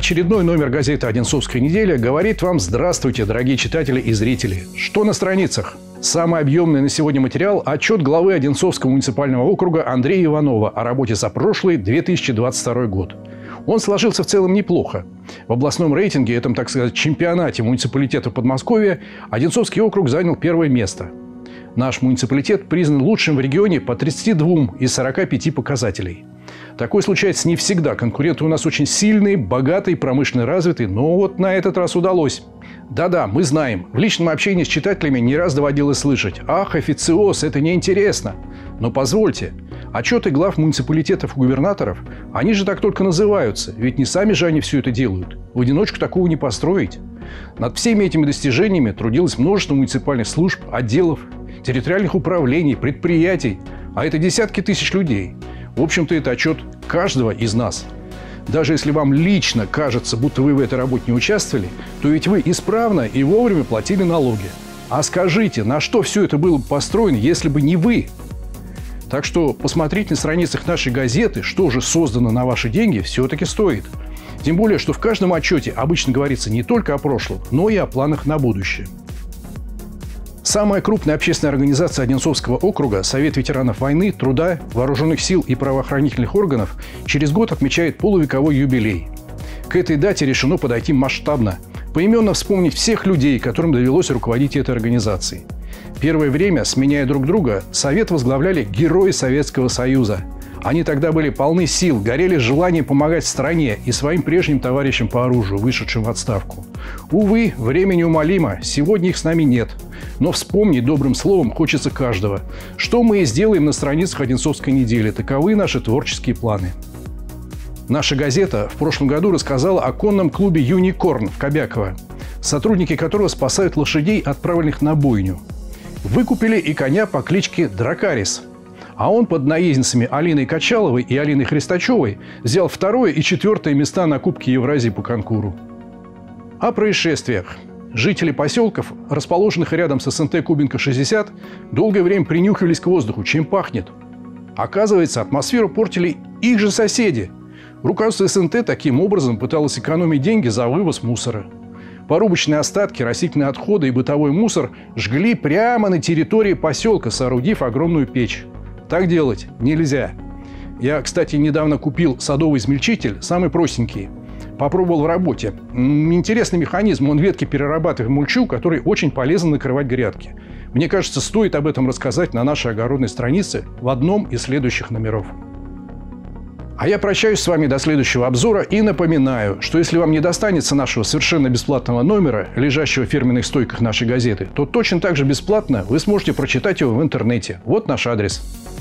Очередной номер газеты «Одинцовская неделя» говорит вам здравствуйте, дорогие читатели и зрители. Что на страницах? Самый объемный на сегодня материал – отчет главы Одинцовского муниципального округа Андрея Иванова о работе за прошлый 2022 год. Он сложился в целом неплохо. В областном рейтинге, этом, так сказать, чемпионате муниципалитетов Подмосковья, Одинцовский округ занял первое место. Наш муниципалитет признан лучшим в регионе по 32 из 45 показателей. Такое случается не всегда. Конкуренты у нас очень сильные, богатые, промышленно развитые. Но вот на этот раз удалось. Да-да, мы знаем. В личном общении с читателями не раз доводилось слышать: «Ах, официоз, это неинтересно». Но позвольте, отчеты глав муниципалитетов и губернаторов, они же так только называются. Ведь не сами же они все это делают. В одиночку такого не построить. Над всеми этими достижениями трудилось множество муниципальных служб, отделов, территориальных управлений, предприятий. А это десятки тысяч людей. В общем-то, это отчет каждого из нас. Даже если вам лично кажется, будто вы в этой работе не участвовали, то ведь вы исправно и вовремя платили налоги. А скажите, на что все это было бы построено, если бы не вы? Так что посмотреть на страницах нашей газеты, что же создано на ваши деньги, все-таки стоит. Тем более, что в каждом отчете обычно говорится не только о прошлом, но и о планах на будущее. Самая крупная общественная организация Одинцовского округа, Совет ветеранов войны, труда, вооруженных сил и правоохранительных органов, через год отмечает полувековой юбилей. К этой дате решено подойти масштабно, поименно вспомнить всех людей, которым довелось руководить этой организацией. Первое время, сменяя друг друга, Совет возглавляли герои Советского Союза. Они тогда были полны сил, горели желанием помогать стране и своим прежним товарищам по оружию, вышедшим в отставку. Увы, время неумолимо, сегодня их с нами нет. Но вспомнить добрым словом хочется каждого. Что мы и сделаем на страницах Одинцовской недели. Таковы наши творческие планы. Наша газета в прошлом году рассказала о конном клубе «Юникорн» в Кобяково, сотрудники которого спасают лошадей, отправленных на бойню. Выкупили и коня по кличке Дракарис. А он под наездницами Алиной Качаловой и Алиной Христачевой взял 2 и 4 места на Кубке Евразии по конкуру. О происшествиях. Жители поселков, расположенных рядом с СНТ Кубинка-60, долгое время принюхивались к воздуху, чем пахнет. Оказывается, атмосферу портили их же соседи. Руководство СНТ таким образом пыталось экономить деньги за вывоз мусора. Порубочные остатки, растительные отходы и бытовой мусор жгли прямо на территории поселка, соорудив огромную печь. Так делать нельзя. Я, кстати, недавно купил садовый измельчитель, самый простенький. Попробовал в работе. Интересный механизм. Он ветки перерабатывает в мульчу, который очень полезно накрывать грядки. Мне кажется, стоит об этом рассказать на нашей огородной странице в одном из следующих номеров. А я прощаюсь с вами до следующего обзора и напоминаю, что если вам не достанется нашего совершенно бесплатного номера, лежащего в фирменных стойках нашей газеты, то точно так же бесплатно вы сможете прочитать его в интернете. Вот наш адрес.